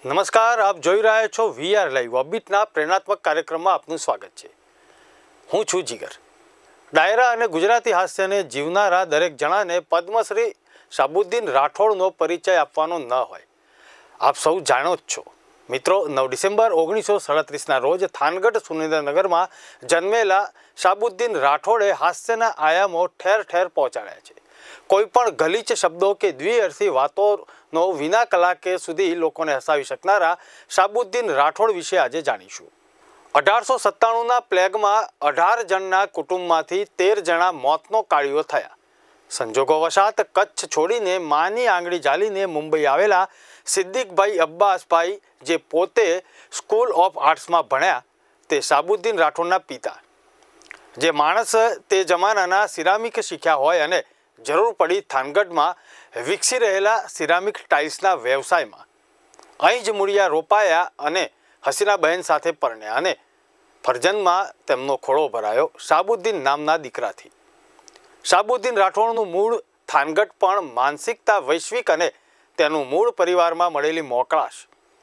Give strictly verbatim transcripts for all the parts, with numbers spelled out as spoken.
નમસ્કાર, આપ જોઈ રહ્યા છો વીઆર લાઈવ ઓબિટના પ્રેરણાત્મક કાર્યક્રમમાં આપનું સ્વાગત છે। હું છું જીગર। ડાયરા અને ગુજરાતી હાસ્યને જીવનારા દરેક જણાને પદ્મશ્રી શાહબુદ્દીન રાઠોડનો પરિચય આપવાનો ન હોય। આપ સૌ જાણો જ છો મિત્રો, નવ ડિસેમ્બર ઓગણીસો સડત્રીસના રોજ થાનગઢ સુરેન્દ્રનગરમાં જન્મેલા શાહબુદ્દીન રાઠોડે હાસ્યના આયામો ઠેર ઠેર પહોંચાડ્યા છે। કોઈ પણ ગલીચ શબ્દો કે દ્વિઅર્થી વાતોનો વિના કલાકે સુધી લોકોને હસાવી શકનારા શાહબુદ્દીન રાઠોડ વિશે આજે જાણીશું। અઢારસો સત્તાણુંના પ્લેગમાં અઢાર જણના કુટુંબમાંથી તેર જણા મોતનો કાળિયો થયા। સંજોગોવશાત કચ્છ છોડીને માની આંગળી ઝાલીને મુંબઈ આવેલા સિદ્દીકભાઈ અબ્બાસભાઈ, જે પોતે સ્કૂલ ઓફ આર્ટ્સમાં ભણ્યા, તે શાહબુદ્દીન રાઠોડના પિતા, જે માણસ તે જમાનાના સિરામિક શીખ્યા હોય અને જરૂર પડી થાનગઢમાં વિકસી રહેલા સિરામિક ટાઇલ્સના વ્યવસાયમાં અહીં જ મૂળિયા રોપાયા અને હસીનાબહેન સાથે પરણ્યા અને ફરજનમાં તેમનો ખોળો ભરાયો શાહબુદ્દીન નામના દીકરાથી। શાહબુદ્દીન રાઠોડનું મૂળ થાનગઢ પણ માનસિકતા વૈશ્વિક અને તેનું મૂળ પરિવારમાં મળેલી મોકળાશ।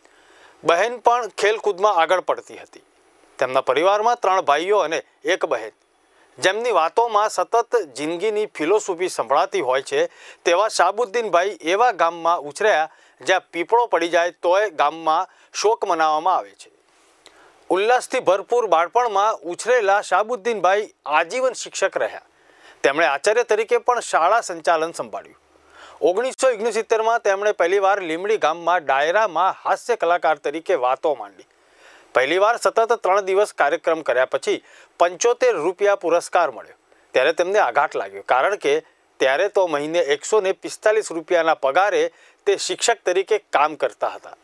બહેન પણ ખેલકૂદમાં આગળ પડતી હતી। તેમના પરિવારમાં ત્રણ ભાઈઓ અને એક બહેન, જેમની વાતોમાં સતત જિંદગીની ફિલોસોફી સંભળાતી હોય છે। તેવા શાહબુદ્દીનભાઈ એવા ગામમાં ઉછર્યા જ્યાં પીપળો પડી જાય તોય ગામમાં શોક મનાવવામાં આવે છે। ઉલ્લાસથી ભરપૂર બાળપણમાં ઉછરેલા શાહબુદ્દીનભાઈ આજીવન શિક્ષક રહ્યા। તેમણે આચાર્ય તરીકે પણ શાળા સંચાલન સંભાળ્યું। ઓગણીસો ઓગણસિત્તેરમાં તેમણે પહેલીવાર લીમડી ગામમાં ડાયરામાં હાસ્ય કલાકાર તરીકે વાતો માંડી। પહેલીવાર સતત ત્રણ દિવસ કાર્યક્રમ કર્યા પછી પંચોતેર રૂપિયા પુરસ્કાર મળ્યો ત્યારે તેમને આઘાત લાગ્યો, કારણ કે ત્યારે તો મહિને એકસો ને પિસ્તાલીસ રૂપિયાના પગારે તે શિક્ષક તરીકે કામ કરતા હતા।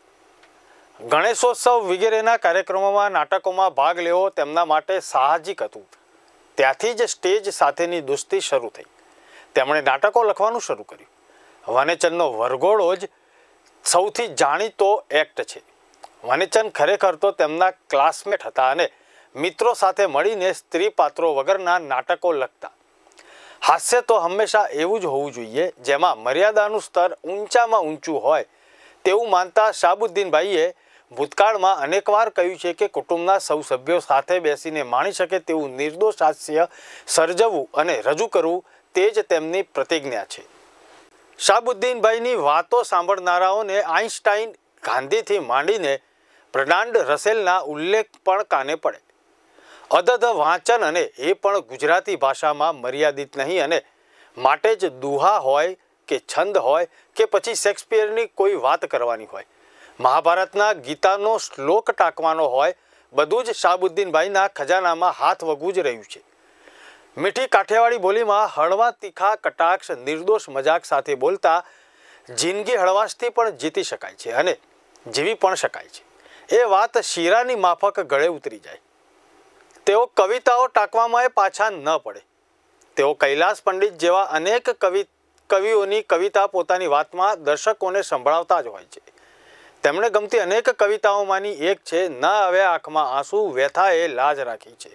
ગણેશોત્સવ વગેરેના કાર્યક્રમોમાં નાટકોમાં ભાગ લેવો તેમના માટે સાહજિક હતું। ત્યાંથી જ સ્ટેજ સાથેની દોસ્તી શરૂ થઈ। તેમણે નાટકો લખવાનું શરૂ કર્યું। વાનેચંદનો વરઘોડો જ સૌથી જાણીતો એક્ટ છે। વાનેચંદ ખરેખર તો તેમના ક્લાસમેટ હતા અને મિત્રો સાથે મળીને સ્ત્રી પાત્રો વગરના નાટકો લખતા। હાસ્ય તો હંમેશા એવું જ હોવું જોઈએ જેમાં મર્યાદાનું સ્તર ઊંચામાં ઊંચું હોય તેવું માનતા શાહબુદ્દીનભાઈએ ભૂતકાળમાં અનેકવાર કહ્યું છે કે કુટુંબના સૌ સભ્યો સાથે બેસીને માણી શકે તેવું નિર્દોષ હાસ્ય સર્જવું અને રજૂ કરવું તે જ તેમની પ્રતિજ્ઞા છે। શાહબુદ્દીનભાઈની વાતો સાંભળનારાઓને આઈન્સ્ટાઈન, ગાંધીથી માંડીને બર્નાર્ડ રસેલના ઉલ્લેખ પણ કાને પડે। અદધ વાંચન અને એ પણ ગુજરાતી ભાષામાં મર્યાદિત નહીં, અને માટે જ દુહા હોય કે છંદ હોય કે પછી શેક્સપિયરની કોઈ વાત કરવાની હોય, મહાભારતના ગીતાનો શ્લોક ટાંકવાનો હોય, બધું જ શાહબુદ્દીનભાઈના ખજાનામાં હાથ વગવું જ રહ્યું છે। મીઠી કાઠિયાવાડી બોલીમાં હળવા તીખા કટાક્ષ નિર્દોષ મજાક સાથે બોલતા જિંદગી હળવાશથી પણ જીતી શકાય છે અને જીવી પણ શકાય છે, એ વાત શીરાની માફક ગળે ઉતરી જાય। તેઓ કવિતાઓ ટાંકવામાં પાછા ન પડે। તેઓ કૈલાસ પંડિત જેવા અનેક કવિ કવિઓની કવિતા પોતાની વાતમાં દર્શકોને સંભળાવતા જ હોય છે। તેમણે ગમતી અનેક કવિતાઓમાંની એક છે, ન આવે આંખમાં આંસુ વ્યથાએ લાજ રાખી છે,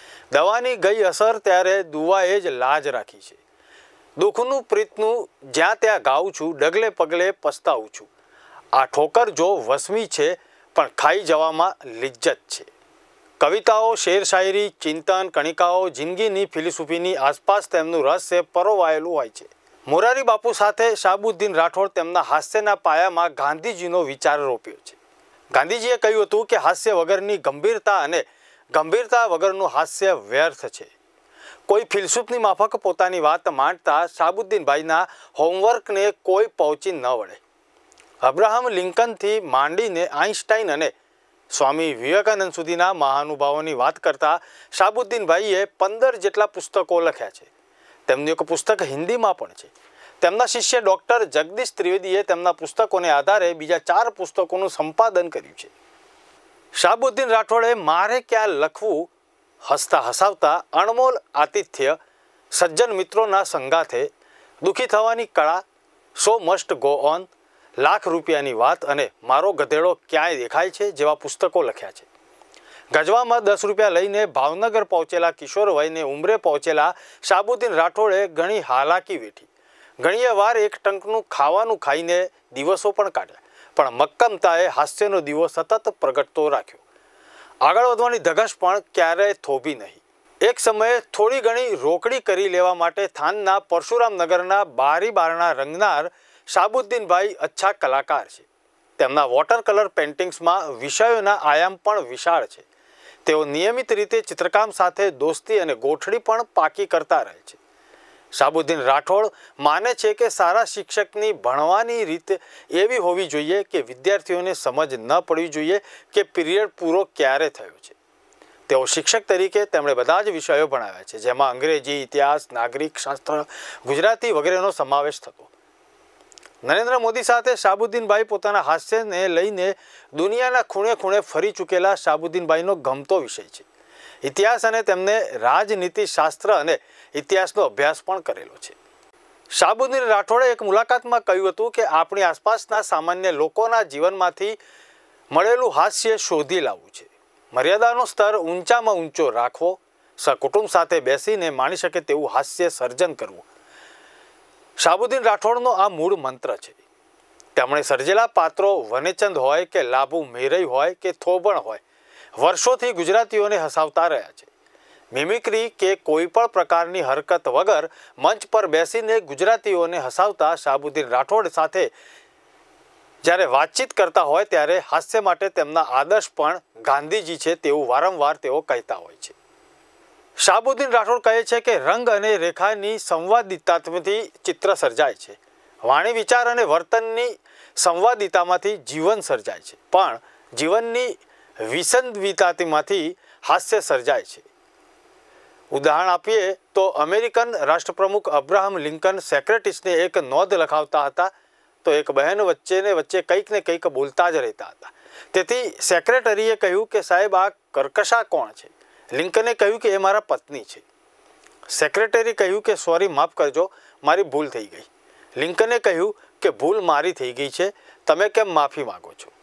દવાની ગઈ અસર ત્યારે દુવાએ જ લાજ રાખી છે, દુઃખનું પ્રીતનું જ્યાં ત્યાં ગાઉં છું, ડગલે પગલે પસ્તાવું છું, આ ઠોકર જો વસમી છે પણ ખાઈ જવામાં લિજ્જત છે। કવિતાઓ, શેર શાયરી, ચિંતન, કણિકાઓ, જિંદગીની ફિલોસોફીની આસપાસ તેમનું રહસ્ય પરોવાયેલું હોય છે। મોરારી બાપુ સાથે શાહબુદ્દીન રાઠોડ તેમના હાસ્યના પાયામાં ગાંધીજીનો વિચાર રોપ્યો છે। ગાંધીજીએ કહ્યું હતું કે હાસ્ય વગરની ગંભીરતા અને ગંભીરતા વગરનું હાસ્ય વ્યર્થ છે। કોઈ ફિલસૂફની માફક પોતાની વાત માંડતા શાહબુદ્દીનભાઈના હોમવર્કને કોઈ પહોંચી ન વળે। અબ્રાહમ લિંકનથી માંડીને આઈન્સ્ટાઈન અને સ્વામી વિવેકાનંદ સુધીના મહાનુભાવોની વાત કરતા શાહબુદ્દીનભાઈએ પંદર જેટલા પુસ્તકો લખ્યા છે। તેમનું એક પુસ્તક હિન્દીમાં પણ છે। તેમના શિષ્ય ડૉક્ટર જગદીશ ત્રિવેદીએ તેમના પુસ્તકોને આધારે બીજા ચાર પુસ્તકોનું સંપાદન કર્યું છે। શાહબુદ્દીન રાઠોડે મારે ક્યાં લખવું, હસતા હસાવતા, અણમોલ આતિથ્ય, સજ્જન મિત્રોના સંગાથે, દુઃખી થવાની કળા, show must go on, lakh રૂપિયાની વાત અને મારો ગધેડો ક્યાંય દેખાય છે જેવા પુસ્તકો લખ્યા છે। ગજવામાં દસ રૂપિયા લઈને ભાવનગર પહોંચેલા કિશોર વયને ઉંમરે પહોંચેલા શાહબુદ્દીન રાઠોડે ઘણી હાલાકી વેઠી। ઘણીએ વાર એક ટંકનું ખાવાનું ખાઈને દિવસો પણ કાઢ્યા, પણ મક્કમતાએ હાસ્યનો દીવો સતત પ્રગટતો રાખ્યો. આગળ વધવાની ધગશ પણ ક્યારેય થોભી નહીં. એક સમયે થોડી ઘણી રોકડી કરી લેવા માટે થાનના પરશુરામનગરના બારી બારણા રંગનાર શાહબુદ્દીનભાઈ અચ્છા કલાકાર છે. તેમના વોટર કલર પેઇન્ટિંગ્સમાં વિષયોના આયામ પણ વિશાળ છે. તેઓ નિયમિત રીતે ચિત્રકામ સાથે દોસ્તી અને ગોઠડી પણ પાકી કરતા રહે છે. શાહબુદ્દીન રાઠોડ માને છે કે સારા શિક્ષકની ભણવાની રીત એવી હોવી જોઈએ કે વિદ્યાર્થીઓને સમજ ન પડવી જોઈએ કે પિરિયડ પૂરો ક્યારે થયો છે. તેઓ શિક્ષક તરીકે તેમણે બધા જ વિષયો ભણાવ્યા છે, જેમાં અંગ્રેજી, ઇતિહાસ, નાગરિક શાસ્ત્ર, ગુજરાતી વગેરેનો સમાવેશ થતો. નરેન્દ્ર મોદી સાથે શાહબુદ્દીનભાઈ પોતાના હાસ્યને લઈને દુનિયાના ખૂણે ખૂણે ફરી ચૂકેલા શાહબુદ્દીનભાઈનો ગમતો વિષય છે. ઇતિહાસ અને તેમને રાજનીતિ શાસ્ત્ર અને ઇતિહાસનો અભ્યાસ પણ કરેલો છે. શાહબુદ્દીન રાઠોડે એક મુલાકાતમાં કહ્યું હતું કે આપણી આસપાસના સામાન્ય લોકોના જીવનમાંથી મળેલું હાસ્ય શોધી લાવવું છે. મર્યાદાનો સ્તર ઊંચામાં ઊંચો રાખવો, સહકુટુંબ સાથે બેસીને માણી શકે તેવું હાસ્ય સર્જન કરવું. શાહબુદ્દીન રાઠોડનો આ મૂળ મંત્ર છે. તેમણે સર્જેલા પાત્રો વનેચંદ હોય કે લાભુ મેરઈ હોય કે થોબણ હોય, વર્ષોથી ગુજરાતીઓને હસાવતા રહ્યા છે. મિમિક્રી કે કોઈ પણ પ્રકારની હરકત વગર મંચ પર બેસીને ગુજરાતીઓને હસાવતા શાહબુદ્દીન રાઠોડ સાથે જ્યારે વાતચીત કરતા હોય ત્યારે હાસ્ય માટે તેમના આદર્શ પણ ગાંધીજી છે તેવું વારંવાર તેઓ કહેતા હોય છે. શાહબુદ્દીન રાઠોડ કહે છે કે રંગ અને રેખાની સંવાદિતાથી ચિત્ર સર્જાય છે. વાણી, વિચાર અને વર્તનની સંવાદિતામાંથી જીવન સર્જાય છે, પણ જીવનની વિસંદિતામાંથી હાસ્ય સર્જાય છે. ઉદાહરણ આપીએ તો અમેરિકન રાષ્ટ્રપ્રમુખ અબ્રાહમ લિંકન સેક્રેટિસને એક નોંધ લખાવતા હતા તો એક બહેન વચ્ચેને વચ્ચે કંઈક ને કંઈક બોલતા જ રહેતા હતા. તેથી સેક્રેટરીએ કહ્યું કે સાહેબ, આ કર્કશા કોણ છે? લિંકને કહ્યું કે એ મારા પત્ની છે. સેક્રેટરી કહ્યું કે સોરી, માફ કરજો, મારી ભૂલ થઈ ગઈ. લિંકને કહ્યું કે ભૂલ મારી થઈ ગઈ છે, તમે કેમ માફી માગો છો?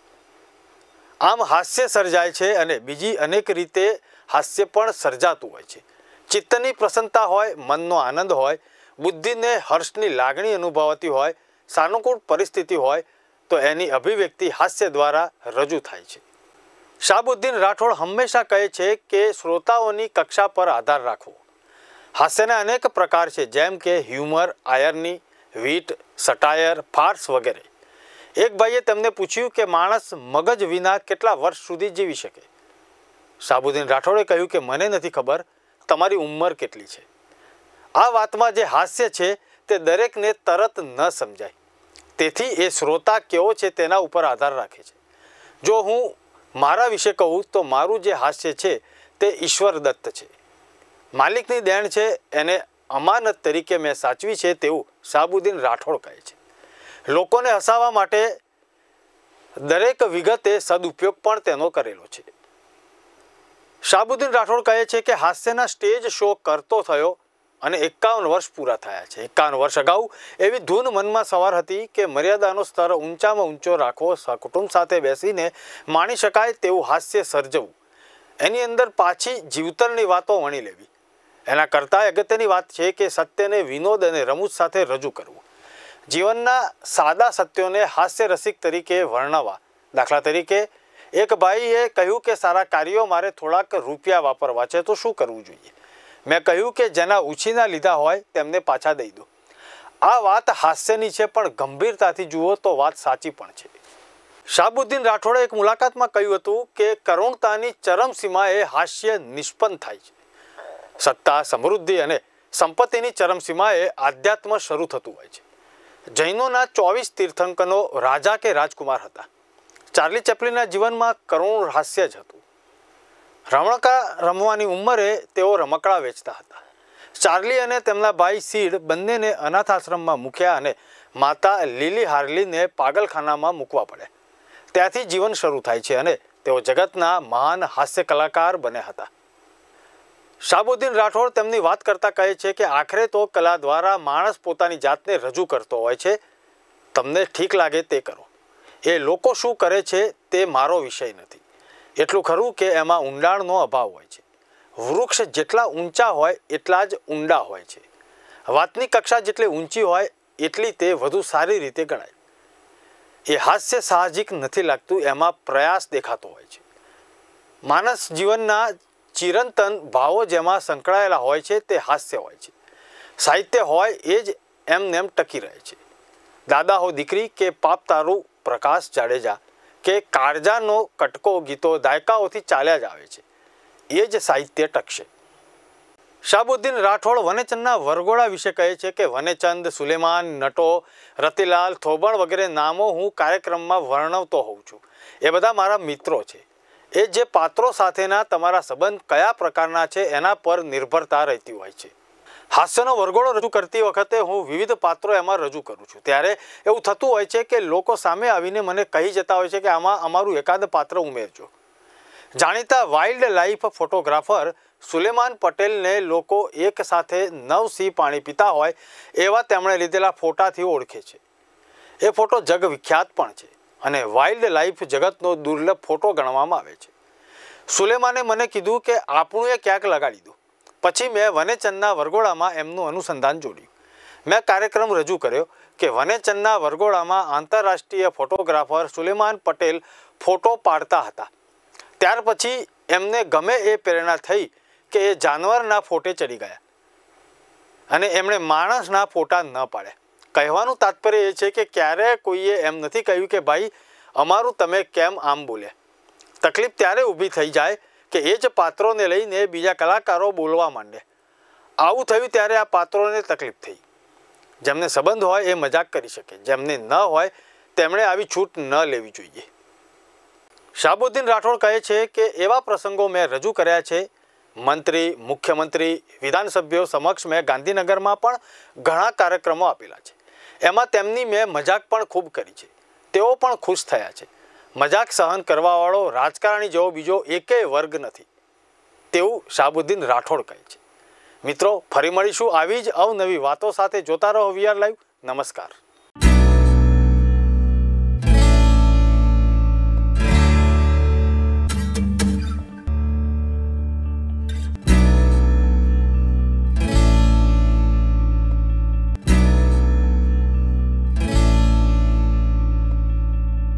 આમ હાસ્ય સર્જાય છે અને બીજી અનેક રીતે હાસ્ય પણ સર્જાતું હોય છે. ચિત્તની પ્રસન્નતા હોય, મનનો આનંદ હોય, બુદ્ધિને હર્ષની લાગણી અનુભવાતી હોય, સાનુકૂળ પરિસ્થિતિ હોય તો એની અભિવ્યક્તિ હાસ્ય દ્વારા રજૂ થાય છે. શાહબુદ્દીન રાઠોડ હંમેશા કહે છે કે શ્રોતાઓની કક્ષા પર આધાર રાખવો. હાસ્યના અનેક પ્રકાર છે, જેમ કે હ્યુમર, આયરની, વીટ, સટાયર, ફાર્સ વગેરે. એક ભાઈએ તેમને પૂછ્યું કે માણસ મગજ વિના કેટલા વર્ષ સુધી જીવી શકે? શાહબુદ્દીન રાઠોડે કહ્યું કે મને નથી ખબર, તમારી ઉંમર કેટલી છે? આ વાતમાં જે હાસ્ય છે તે દરેકને તરત ન સમજાય, તેથી એ શ્રોતા કેવો છે તેના ઉપર આધાર રાખે છે. જો હું મારા વિશે કહું તો મારું જે હાસ્ય છે તે ઈશ્વર દત્ત છે, માલિકની દેણ છે, એને અમાનત તરીકે મેં સાચવી છે તેવું શાહબુદ્દીન રાઠોડ કહે છે. લોકોને હસાવવા માટે દરેક વિગતે સદુપયોગ પણ તેનો કરેલો છે. શાહબુદ્દીન રાઠોડ કહે છે કે હાસ્યના સ્ટેજ શો કરતો થયો અને એકાવન વર્ષ પૂરા થયા છે. એકાવન વર્ષ અગાઉ એવી ધૂન મનમાં સવાર હતી કે મર્યાદાનો સ્તર ઊંચામાં ઊંચો રાખવો, સહકુટુંબ સાથે બેસીને માણી શકાય તેવું હાસ્ય સર્જવું, એની અંદર પાછી જીવતરની વાતો વણી લેવી. એના કરતાં અગત્યની વાત છે કે સત્યને વિનોદ અને રમૂજ સાથે રજૂ કરવું. જીવનના સાદા સત્યોને હાસ્ય રસિક તરીકે વર્ણવવા. દાખલા તરીકે એક ભાઈએ કહ્યું કે સારા કાર્યો મારે થોડાક રૂપિયા વાપરવા છે તો શું કરવું જોઈએ? મેં કહ્યું કે જેના ઉછીના લીધા હોય તેમને પાછા દઈ દો. આ વાત હાસ્યની છે, પણ ગંભીરતાથી જુઓ તો વાત સાચી પણ છે. શાહબુદ્દીન રાઠોડે એક મુલાકાતમાં કહ્યું હતું કે કરુણતાની ચરમસીમાએ હાસ્ય નિષ્પન્ન થાય છે. સત્તા, સમૃદ્ધિ અને સંપત્તિની ચરમસીમાએ આધ્યાત્મ શરૂ થતું હોય છે. જૈનોના ચોવીસ તીર્થંકરો રાજા કે રાજકુમાર હતા. ચાર્લી ચેપ્લિનના જીવનમાં કરુણ હાસ્ય જ હતું. રમકડા રમવાની ઉંમરે તેઓ રમકડા વેચતા હતા. ચાર્લી અને તેમના ભાઈ સીડ બંનેને અનાથાશ્રમમાં મૂક્યા અને માતા લીલી હાર્લીને પાગલખાનામાં મૂકવા પડ્યા. ત્યાંથી જીવન શરૂ થાય છે અને તેઓ જગતના મહાન હાસ્ય કલાકાર બન્યા હતા. શાહબુદ્દીન રાઠોડ તેમની વાત કરતા કહે છે કે આખરે તો કલા દ્વારા માણસ પોતાની જાતને રજૂ કરતો હોય છે. તમને ઠીક લાગે તે કરો. એ લોકો શું કરે છે તે મારો વિષય નથી. એટલું ખરું કે એમાં ઊંડાણનો અભાવ હોય છે. વૃક્ષ જેટલા ઊંચા હોય એટલા જ ઊંડા હોય છે. વાતની કક્ષા જેટલી ઊંચી હોય એટલી તે વધુ સારી રીતે ગણાય. એ હાસ્ય સાહજિક નથી લાગતું, એમાં પ્રયાસ દેખાતો હોય છે. માનસ જીવનના ચિરંતન ભાવો જેમાં સંકળાયેલા હોય છે તે હાસ્ય હોય છે. સાહિત્ય હોય એ જ એમનેમ ટકી રહે છે. દાદા હો દીકરી કે પાપ તારું પ્રકાશ જાડેજા કે કાળજાનો કટકો ગીતો દાયકાઓથી ચાલ્યા જ આવે છે. એ જ સાહિત્ય ટકશે. શાહબુદ્દીન રાઠોડ વનેચંદના વરઘોડા વિશે કહે છે કે વનેચંદ, સુલેમાન, નટો, રતિલાલ, થોબણ વગેરે નામો હું કાર્યક્રમમાં વર્ણવતો હોઉં છું. એ બધા મારા મિત્રો છે. એ જે પાત્રો સાથેના તમારા સંબંધ કયા પ્રકારના છે એના પર નિર્ભરતા રહેતી હોય છે. હાસ્યનો વરઘોડો રજૂ કરતી વખતે હું વિવિધ પાત્રો એમાં રજૂ કરું છું. ત્યારે એવું થતું હોય છે કે લોકો સામે આવીને મને કહી જતા હોય છે કે આમાં અમારું એકાદ પાત્ર ઉમેરજો. જાણીતા વાઇલ્ડ લાઈફ ફોટોગ્રાફર સુલેમાન પટેલને લોકો એક સાથે નવ સિંહ પાણી પીતા હોય એવા તેમણે લીધેલા ફોટાથી ઓળખે છે. એ ફોટો જગ વિખ્યાત પણ છે અને વાઇલ્ડ લાઈફ જગતનો દુર્લભ ફોટો ગણવામાં આવે છે. સુલેમાને મને કીધું કે આપણું એ ક્યાંક લગાડી દો. પછી મેં વનેચંદના વરઘોડામાં એમનું અનુસંધાન જોડ્યું. મેં કાર્યક્રમ રજૂ કર્યો કે વનેચંદના વરઘોડામાં આંતરરાષ્ટ્રીય ફોટોગ્રાફર સુલેમાન પટેલ ફોટો પાડતા હતા. ત્યાર પછી એમને ગમે એ પ્રેરણા થઈ કે એ જાનવરના ફોટે ચડી ગયા અને એમણે માણસના ફોટા ન પાડ્યા. કહેવાનું તાત્પર્ય એ છે કે ક્યારેય કોઈએ એમ નથી કહ્યું કે ભાઈ અમારું તમે કેમ આમ બોલ્યા. તકલીફ ત્યારે ઊભી થઈ જાય કે એ જ પાત્રોને લઈને બીજા કલાકારો બોલવા માંડે. આવું થયું ત્યારે આ પાત્રોને તકલીફ થઈ. જેમને સંબંધ હોય એ મજાક કરી શકે, જેમને ન હોય તેમણે આવી છૂટ ન લેવી જોઈએ. શાહબુદ્દીન રાઠોડ કહે છે કે એવા પ્રસંગો મેં રજૂ કર્યા છે. મંત્રી, મુખ્યમંત્રી, વિધાનસભ્યો સમક્ષ મેં ગાંધીનગરમાં પણ ઘણા કાર્યક્રમો આપેલા છે. એમાં તેમની મેં મજાક પણ ખૂબ કરી છે. તેઓ પણ ખુશ થયા છે. મજાક સહન કરવાવાળો રાજકારણી જેવો બીજો એકેય વર્ગ નથી, તેવું શાહબુદ્દીન રાઠોડ કહે છે. મિત્રો, ફરી મળીશું આવી જ અવનવી વાતો સાથે. જોતા રહો વીઆર લાઈવ. નમસ્કાર.